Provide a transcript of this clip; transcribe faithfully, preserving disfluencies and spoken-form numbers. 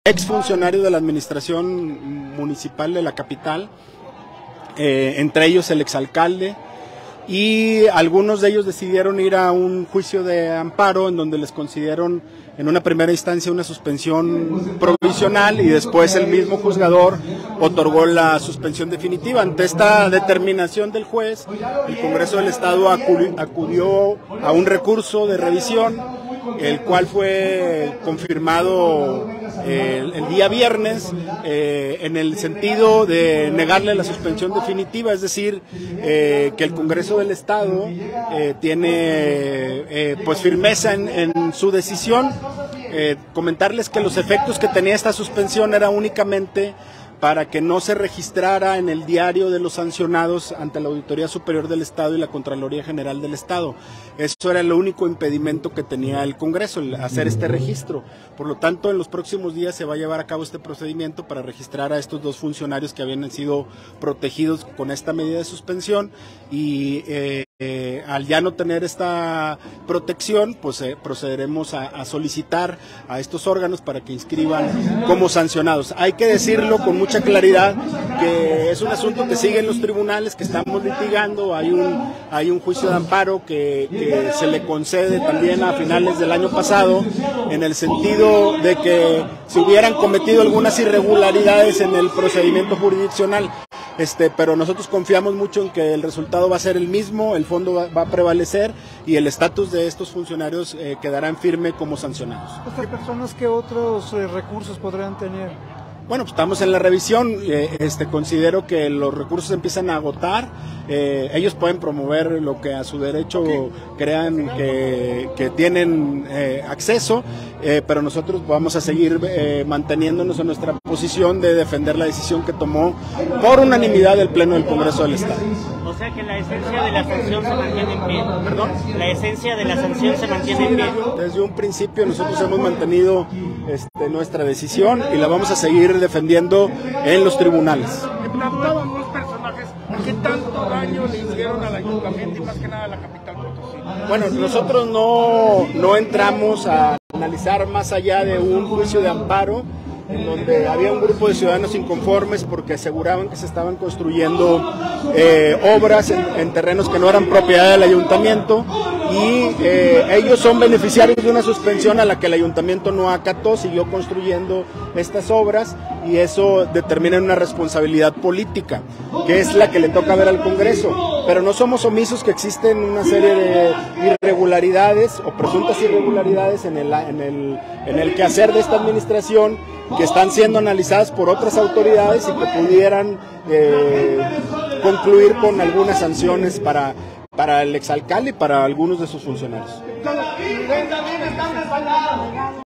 exfuncionarios de la administración municipal de la capital, eh, entre ellos el exalcalde, y algunos de ellos decidieron ir a un juicio de amparo en donde les concedieron en una primera instancia una suspensión provisional y después el mismo juzgador otorgó la suspensión definitiva. Ante esta determinación del juez, el Congreso del Estado acudió a un recurso de revisión, el cual fue confirmado eh, el, el día viernes eh, en el sentido de negarle la suspensión definitiva, es decir, eh, que el Congreso del Estado eh, tiene eh, pues firmeza en, en su decisión. Eh, comentarles que los efectos que tenía esta suspensión era únicamente para que no se registrara en el diario de los sancionados ante la Auditoría Superior del Estado y la Contraloría General del Estado. Eso era el único impedimento que tenía el Congreso, el hacer este registro. Por lo tanto, en los próximos días se va a llevar a cabo este procedimiento para registrar a estos dos funcionarios que habían sido protegidos con esta medida de suspensión y eh, eh, al ya no tener esta protección, pues eh, procederemos a, a solicitar a estos órganos para que inscriban como sancionados. Hay que decirlo con mucha claridad que es un asunto que sigue en los tribunales, que estamos litigando, hay un, hay un juicio de amparo que, que se le concede también a finales del año pasado, en el sentido de que se hubieran cometido algunas irregularidades en el procedimiento jurisdiccional. Este, pero nosotros confiamos mucho en que el resultado va a ser el mismo, el fondo va, va a prevalecer y el estatus de estos funcionarios eh, quedarán firme como sancionados. ¿Estas personas qué otros eh, recursos podrán tener? Bueno, pues estamos en la revisión, eh, este, considero que los recursos empiezan a agotar, eh, ellos pueden promover lo que a su derecho crean que, que tienen eh, acceso, eh, pero nosotros vamos a seguir eh, manteniéndonos en nuestra posición de defender la decisión que tomó por unanimidad el Pleno del Congreso del Estado. O sea que la esencia de la sanción se mantiene en pie. ¿Perdón? La esencia de la sanción se mantiene en pie. Desde un principio nosotros hemos mantenido este, nuestra decisión y la vamos a seguir defendiendo en los tribunales. Le plantaban unos personajes que tanto daño le hicieron al ayuntamiento y más que nada a la capital Potosí. Bueno, nosotros no, no entramos a analizar más allá de un juicio de amparo en donde había un grupo de ciudadanos inconformes porque aseguraban que se estaban construyendo eh, obras en, en terrenos que no eran propiedad del ayuntamiento y eh, ellos son beneficiarios de una suspensión a la que el ayuntamiento no acató, siguió construyendo estas obras y eso determina una responsabilidad política, que es la que le toca ver al Congreso, pero no somos omisos que existen una serie de irregularidades o presuntas irregularidades en el, en el, en el quehacer de esta administración que están siendo analizadas por otras autoridades y que pudieran eh, concluir con algunas sanciones para, para el exalcalde y para algunos de sus funcionarios.